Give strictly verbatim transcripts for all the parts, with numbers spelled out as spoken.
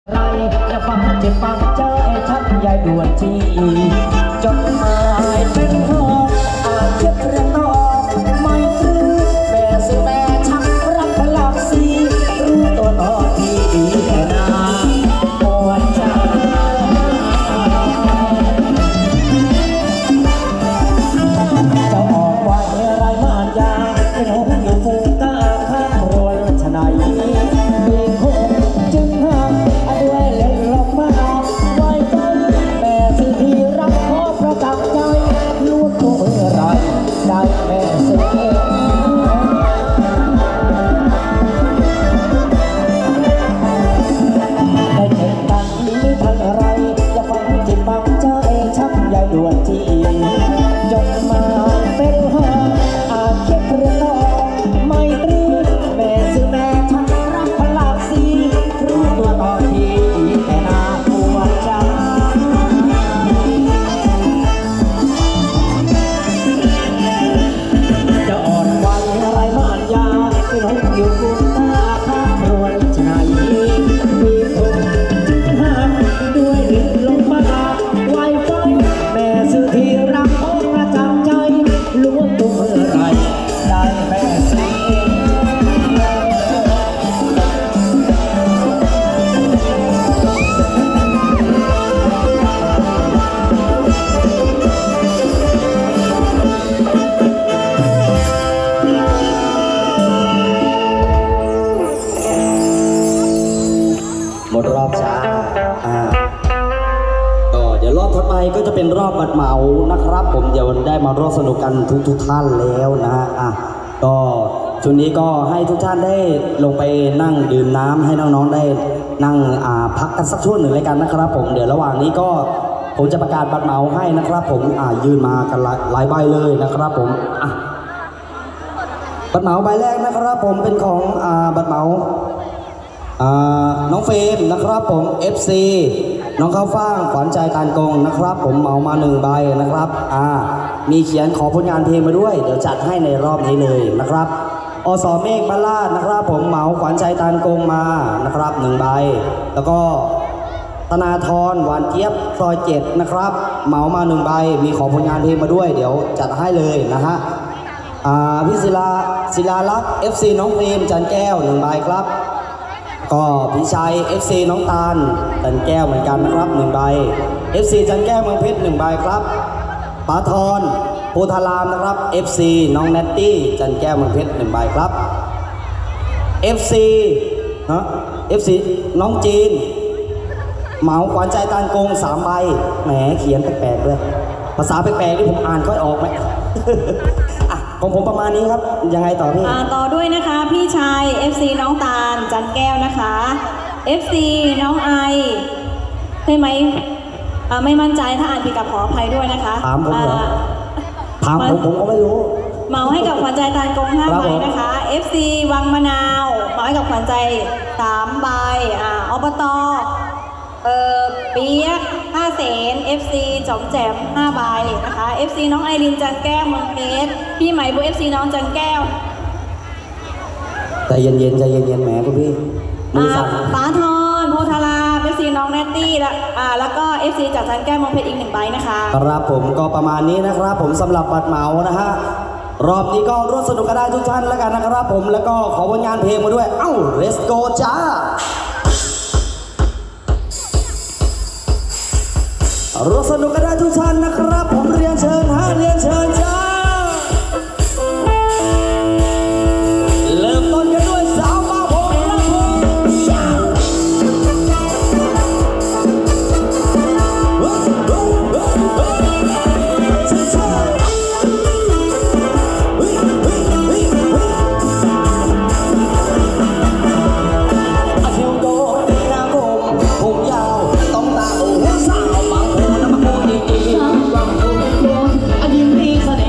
ไรอย่าฟังเจ็บฟังใจชักยายด่วนจีจดหมายเป็นหอกอ่านเจ็บเรื่องนอกไม่ซื้อแม่ซื้อแม่ชักรักพลักสีรู้ตัวต่อที่ดีแต่นาปวดใจจะออกวันไรมานยาเป็นหงอยู่ฟูกาข้ามรวนชนัยมีคงจึงห้ามด้วยเล่นลงมาไว้ใจแม่สิที่รักขอประจักษ์ใจรู้ตัวเมื่อไรได้แม่สิได้เจ็บตันนี้ทันอะไรจะฟังจิตฟังใจชักยายด่วนจีจดมาเป็นห้าอาจเก็บเรื่องนอกไม่ตรีแม่สิแม่ชักรักพลักสีรู้ตัวตอนที่แต่นาปวดใจจะอ่อนไหวอะไรมานยาเป็นหงอยู่กุมตาข้ามรวนชนัยมีคนจึงห้ามด้วยลิ้นลงมาไวไฟแม่สื่อที่รักของประจำใจล้วนตัวเมื่อไรได้แม่สื่อหมดรอบช้าอ่าก็เดี๋ยวรอบถัดไปก็จะเป็นรอบบัตรเหมานะครับผมเดี๋ยวได้มาร่วมสนุกกันทุกทุกท่านแล้วนะฮะอ่ะก็ช่วงนี้ก็ให้ทุกท่านได้ลงไปนั่งดื่มน้ำให้น้องๆได้นั่งอ่าพักกันสักช่วงหนึ่งเลยกันนะครับผมเดี๋ยวระหว่างนี้ก็ผมจะประกาศบัตรเหมาให้นะครับผมอ่ายืนมากันหลายใบเลยนะครับผมอ่ะบัตรเหมาใบแรกนะครับผมเป็นของอ่าบัตรเหมาน้องเฟรมนะครับผม เอฟ ซี น้องข้าวฟ่างขวัญใจตานกงนะครับผมเหมามาหนึ่งใบนะครับอ่ามีเขียนขอผลงานเพลงมาด้วยเดี๋ยวจัดให้ในรอบนี้เลยนะครับอสเมฆบ้านลาดนะครับผมเหมาขวัญใจตานกงมานะครับหนึ่งใบแล้วก็ธนาธรหวานเจี๊ยบซอยเจ็ดนะครับเหมามาหนึ่งใบมีขอผลงานเพลงมาด้วยเดี๋ยวจัดให้เลยนะฮะอ่าพี่ศิลาศิลาลักษณ์ เอฟ ซี น้องเฟรมจันแก้วหนึ่งใบครับก็พี่ชัย เอฟ ซี น้องตาลจันแก้วเหมือนกันนะครับหนึ่งใบ เอฟ ซี จันแก้วเมืองเพชรหนึ่งใบครับปาทรโพธารามนะครับ เอฟ ซี น้องแนตตี้จันแก้วเมืองเพชรหนึ่งใบครับ เอฟ ซี ฮะ เอฟ ซี น้องจีนเหมาขวัญใจตานกงสามใบแหมเขียนแปลกๆด้วยภาษาแปลกๆที่ผมอ่านค่อยออกไหม ของผมประมาณนี้ครับยังไงต่อพี่ต่อด้วยนะคะพี่ชาย เอฟ ซี น้องตาลจันแก้วนะคะ เอฟ ซี น้องไอใช่ไหมไม่มั่นใจถ้าอ่านผิดกับขออภัยด้วยนะคะถามผมเหรอถามผมผมก็ไม่รู้เหมาให้กับขวัญใจตาลกงห้าใบนะคะ เอฟ ซี วังมะนาวเหมาให้กับขวัญใจสามใบอ่าอบตเอ่อเปี๊ยกห้าเสน เอฟ ซี จอมแจ่มห้าใบนะคะ เอฟ ซี น้องไอรินจันแก้วเมืองเพชรพี่ไหมบุ เอฟ ซี น้องจันแก้วใจเย็นๆใจเย็นๆแหมคุณพี่มือสั่นปาทรโพธาราม เอฟ ซี น้องแนตตี้และอ่าแล้วก็ เอฟ ซี จากจันแก้วเมืองเพชรอีกหนึ่งใบนะคะครับผมก็ประมาณนี้นะครับผมสำหรับบัตรเหมานะฮะรอบนี้ก็ร่วมสนุกกันได้ทุกท่านแล้วกันนะครับผมแล้วก็ขอผลงานเพลงมาด้วยเอ้า Let's go จ้าร่วมสนุกกันได้ทุกท่านนะครับผมเรียนเชิญฮะเรียนเชิญจ้าเริ่มต้นกันด้วยสาวบางโพครับผมอาทิวโดตีนาคมผมยาวต้องตาโอ้สาวบางโพนะมาโพดีๆบางโพอดีตแส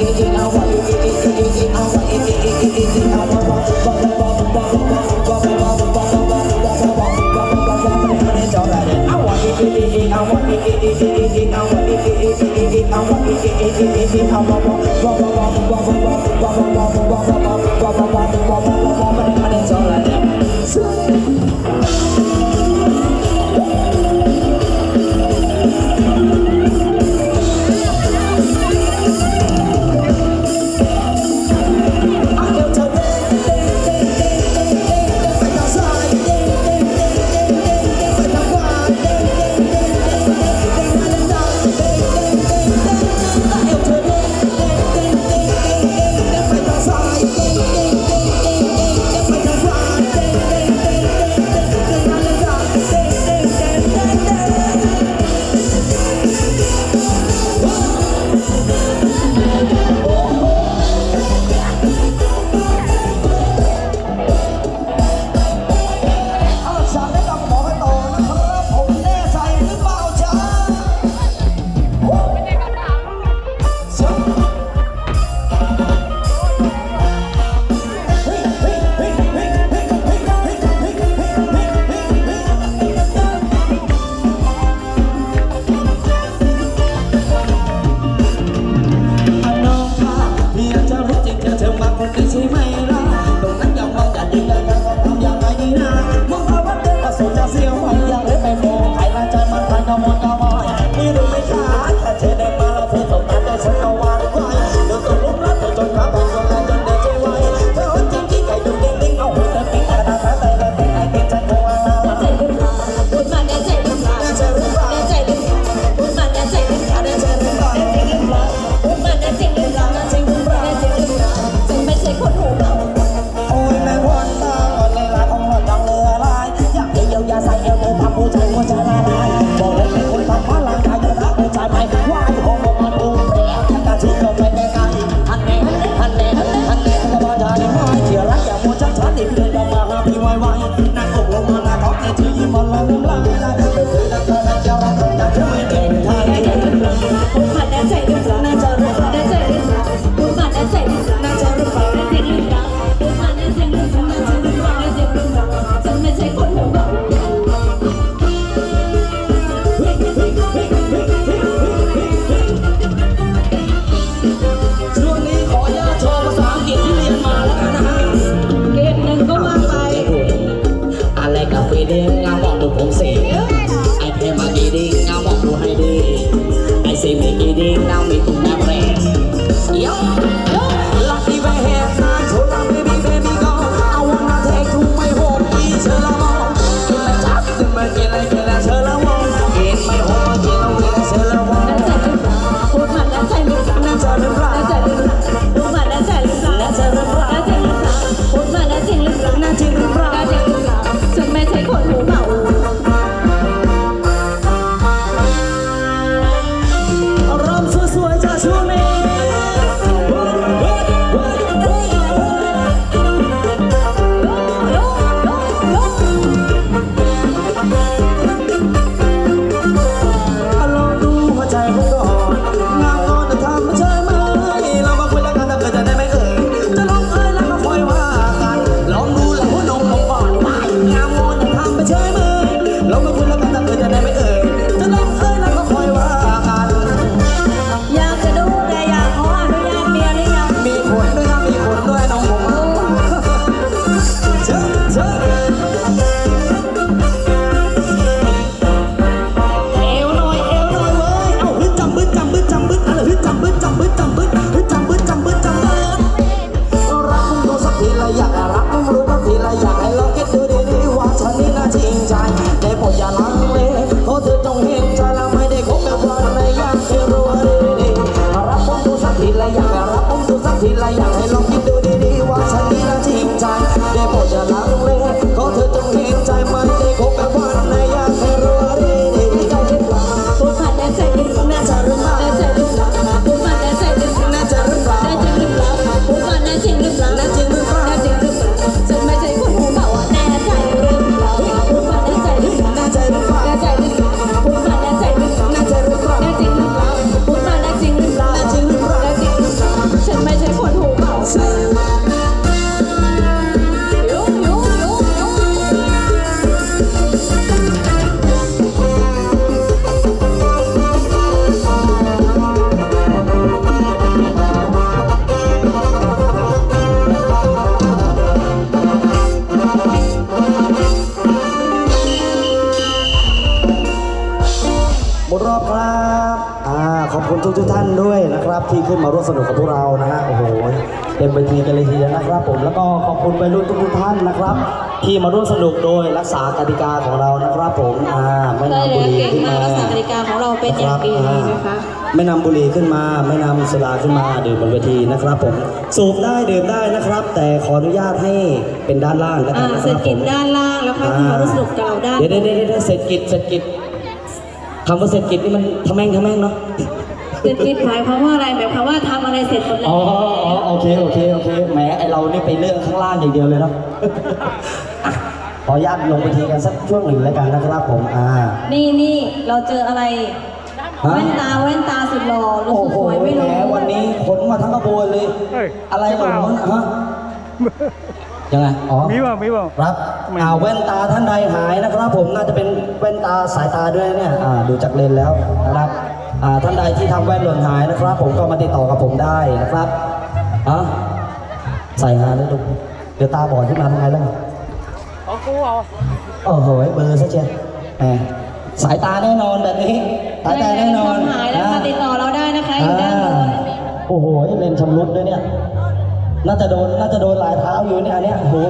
เวมสนุกกับพวกเรานะฮะโอ้โหเต็มเวทีกันเลยทีเดียวนะครับผมแล้วก็ขอบคุณวัยรุ่นทุกๆท่านนะครับ ที่มาร่วมสนุกโดยรักษากติกาของเรานะครับผมอ่าไม่ใช่นำบุแล้วหรี่เก่งขึ้นมากมารักษากติกาของเราเป็นอย่างดีนะคะไม่นำบุหรี่ขึ้นมาไม่นำสุราขึ้นมาดื่มบนเวทีนะครับผมสูบได้ดื่มได้นะครับ แต่ขออนุญาตให้เป็นด้านล่างแล้วกัอ่านนะคเศรษรับฐผกิจมด้านล่างแล้วค่อยมาร่วมสนุกกับเราด้านเดี๋ยวเดี๋ยวเดี๋ยวเศรษฐกิจเศรษฐกิจคำว่าเศรษฐกิจนี่มันทำแม่งทำแม่งเนาะเศรษฐกิจหมายความว่าอะไรหมายความว่าทำอะไรเสร็จหมดแล้อ๋อวอ๋อโอเคโอเคโอเคแหมไอเรานี่ไปเรื่องข้างล่างอย่างเดียวเลยเนาะ อ่ะขออนุญาตลงไปทีกันสักช่วงหนึ่งแล้วกันนะครับผมอ่านี่นี่เราเจออะไรฮะแว่นตาแว่นตาสุดหล่อลูโอ้กโหสวยไม่แหมรู้วันนี้ขนมาทั้งกระบวนเลยเฮ้ยอะไรใช่ขเปองล่ามันฮะยังไงอ๋อมีเปล่ามีเปล่าครับอ่าแว่นตาท่านใดหายนะครับ ผมน่าจะเป็นแว่นตาสายตาด้วยเนี่ยอ่าดูจากเลนส์แล้วนะครับอ่าท่านใดที่ทำแว่นหล่นหายนะครับ ผมก็มาติดต่อกับผมได้นะครับอ่ะใส่หาได้ดูเดี๋ยวตาบอดขึ้นมาทำไงล่ะของกูเหรอโอ้โหเบอร์ซะเชียวแหมสายตาแน่นอนแบบนี้สายตาแน่นอนทำหายแล้วมาติดต่อเราได้นะคะอยู่ด้านบนโอ้โหเลนส์ชำรุดด้วยเนี่ย น่าจะโดนน่าจะโดนหลายเท้าอยู่เนี่ยอันเนี้ยโห